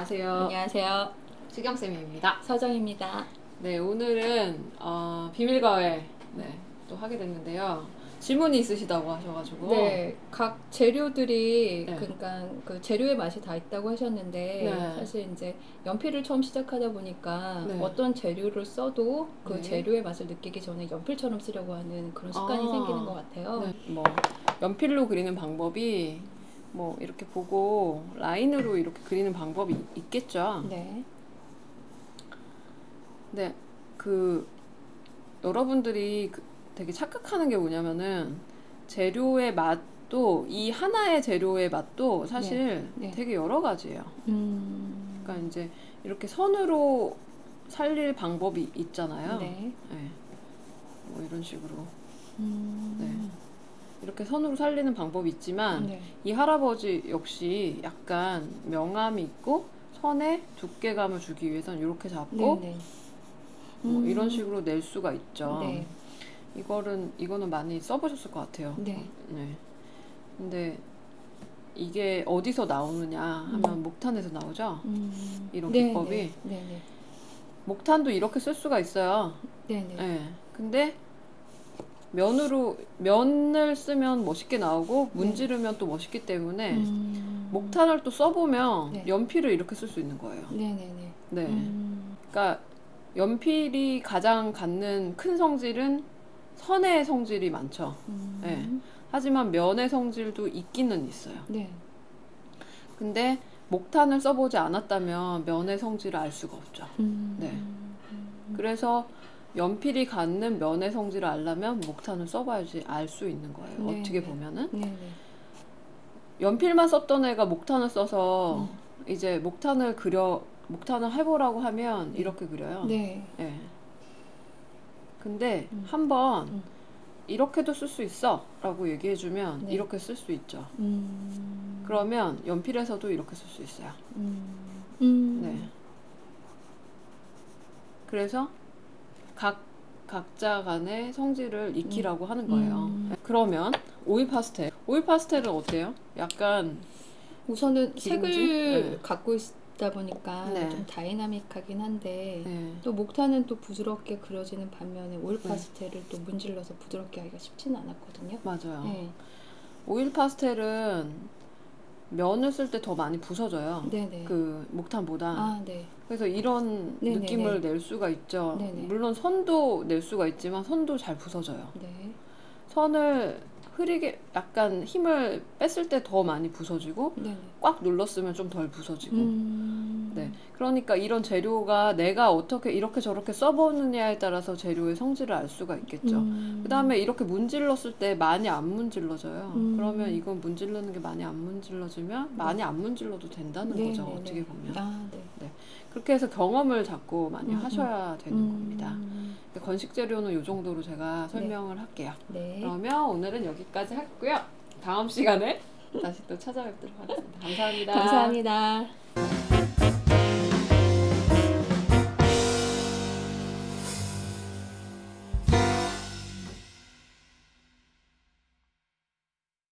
안녕하세요. 안녕하세요. 수경쌤입니다. 서정입니다. 네, 오늘은 비밀과외 또 하게 됐는데요. 질문이 있으시다고 하셔가지고. 네, 각 재료들이 네. 그러니까 그 재료의 맛이 다 있다고 하셨는데 네. 사실 이제 연필을 처음 시작하다 보니까 네. 어떤 재료를 써도 그 네. 재료의 맛을 느끼기 전에 연필처럼 쓰려고 하는 그런 습관이 생기는 것 같아요. 네. 뭐 연필로 그리는 방법이 뭐 이렇게 보고 라인으로 이렇게 그리는 방법이 있겠죠. 네. 네, 여러분들이 되게 착각하는 게 뭐냐면은 재료의 맛도 이 하나의 재료의 맛도 사실 네. 되게 여러 가지예요. 그러니까 이제 이렇게 선으로 살릴 방법이 있잖아요. 네. 네. 뭐 이런 식으로. 네. 이렇게 선으로 살리는 방법이 있지만 네. 이 할아버지 역시 약간 명암이 있고 선에 두께감을 주기 위해서는 이렇게 잡고 네. 뭐 이런 식으로 낼 수가 있죠. 네. 이거는 많이 써보셨을 것 같아요. 네. 네. 근데 이게 어디서 나오느냐 하면 목탄에서 나오죠. 이런 기법이. 네. 목탄도 이렇게 쓸 수가 있어요. 네. 네. 근데 면을 쓰면 멋있게 나오고 문지르면 또 멋있기 때문에 목탄을 또 써보면 연필을 이렇게 쓸 수 있는 거예요. 네. 그러니까 연필이 가장 갖는 큰 성질은 선의 성질이 많죠. 네. 하지만 면의 성질도 있기는 있어요. 네. 근데 목탄을 써보지 않았다면 면의 성질을 알 수가 없죠. 네. 그래서 연필이 갖는 면의 성질을 알려면 목탄을 써봐야지 알 수 있는 거예요. 어떻게 보면은. 연필만 썼던 애가 목탄을 써서 이제 목탄을 해보라고 하면 이렇게 그려요. 네. 근데 한번 이렇게도 쓸 수 있어 라고 얘기해주면 이렇게 쓸 수 있죠. 그러면 연필에서도 이렇게 쓸 수 있어요. 네. 그래서 각자 간의 성질을 익히라고 하는 거예요. 그러면 오일 파스텔은 어때요? 약간 우선은 기름진? 색을 갖고 있다 보니까 네. 좀 다이나믹하긴 한데 네. 또 목탄은 또 부드럽게 그려지는 반면에 오일 파스텔을 또 문질러서 부드럽게 하기가 쉽지는 않았거든요. 맞아요. 네. 오일 파스텔은 면을 쓸 때 더 많이 부서져요. 네네. 그 목탄보다. 네. 그래서 이런 네네네. 느낌을 낼 수가 있죠. 네네. 물론 선도 낼 수가 있지만 선도 잘 부서져요. 네. 선을 흐리게 약간 힘을 뺐을 때 더 많이 부서지고 네네. 꽉 눌렀으면 좀 덜 부서지고. 네. 그러니까 이런 재료가 내가 어떻게 이렇게 저렇게 써보느냐에 따라서 재료의 성질을 알 수가 있겠죠. 그 다음에 이렇게 문질렀을 때 많이 안 문질러져요. 그러면 이건 문질르는 게 많이 안 문질러지면 많이 안 문질러도 된다는 거죠. 어떻게 보면. 네. 그렇게 해서 경험을 자꾸 많이 하셔야 되는 겁니다. 건식 재료는 이 정도로 제가 설명을 할게요. 네. 그러면 오늘은 여기까지 하고요. 다음 시간에 다시 또 찾아뵙도록 하겠습니다. 감사합니다. 감사합니다.